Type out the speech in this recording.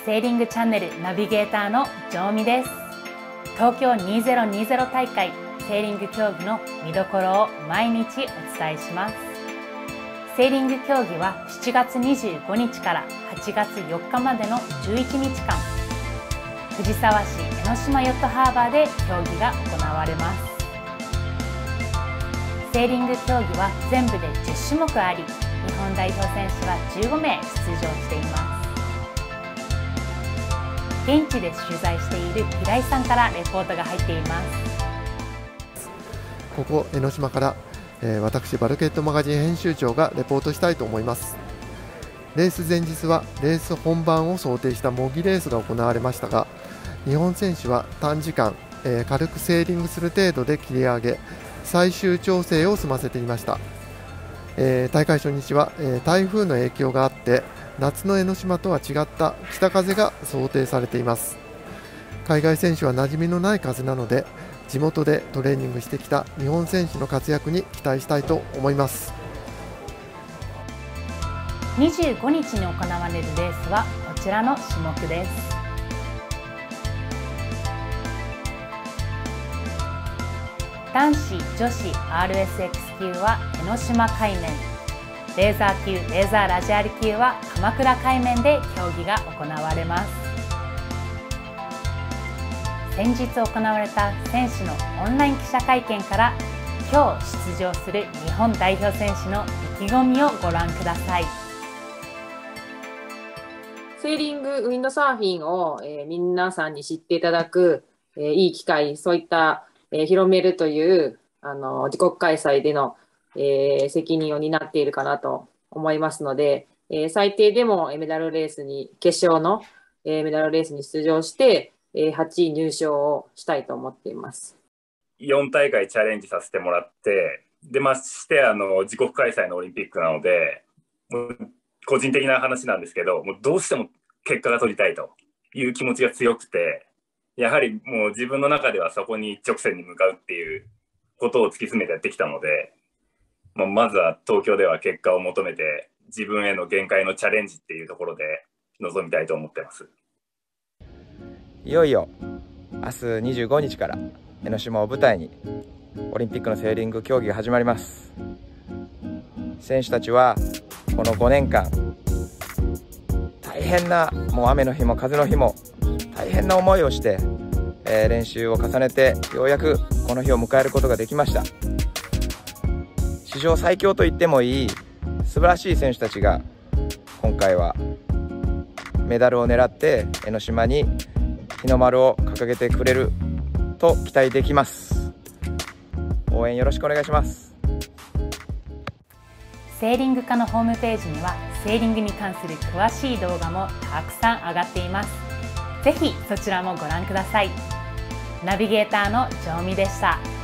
セーリングチャンネルナビゲーターの城美です。東京2020大会セーリング競技の見どころを毎日お伝えします。セーリング競技は7月25日から8月4日までの11日間、藤沢市江ノ島ヨットハーバーで競技が行われます。セーリング競技は全部で10種目あり、日本代表選手は15名出場しています。現地で取材している平井さんからレポートが入っています。 ここ江ノ島から、私バルケットマガジン編集長がレポートしたいと思います。レース前日はレース本番を想定した模擬レースが行われましたが、日本選手は短時間、軽くセーリングする程度で切り上げ、最終調整を済ませていました。大会初日は、台風の影響があって夏の江ノ島とは違った北風が想定されています。海外選手は馴染みのない風なので、地元でトレーニングしてきた日本選手の活躍に期待したいと思います。 25日に行われるレースはこちらの種目です。男子女子 RSX 級は江ノ島海面、レーザー級レーザーラジアル級は鎌倉海面で競技が行われます。先日行われた選手のオンライン記者会見から、今日出場する日本代表選手の意気込みをご覧ください。 セーリング、ウィンドサーフィンを、皆さんに知っていただく、いい機会、そういった広めるという自国開催での、責任を担っているかなと思いますので、最低でもメダルレースに決勝の、メダルレースに出場して、8位入賞をしたいと思っています。 4大会チャレンジさせてもらって、でまして自国開催のオリンピックなので、もう個人的な話なんですけど、もうどうしても結果が取りたいという気持ちが強くて、やはりもう自分の中ではそこに一直線に向かうっていうことを突き詰めてやってきたので、まずは東京では結果を求めて自分への限界のチャレンジっていうところで臨みたいと思ってます。 いよいよ明日25日から江ノ島を舞台にオリンピックのセーリング競技が始まります。選手たちはこの5年間大変な、もう雨の日も風の日も大変な思いをして、練習を重ねてようやくこの日を迎えることができました。史上最強と言ってもいい素晴らしい選手たちが今回はメダルを狙って江ノ島に日の丸を掲げてくれると期待できます。応援よろしくお願いします。 セーリング課のホームページにはセーリングに関する詳しい動画もたくさん上がっています。ぜひそちらもご覧ください。ナビゲーターの城美でした。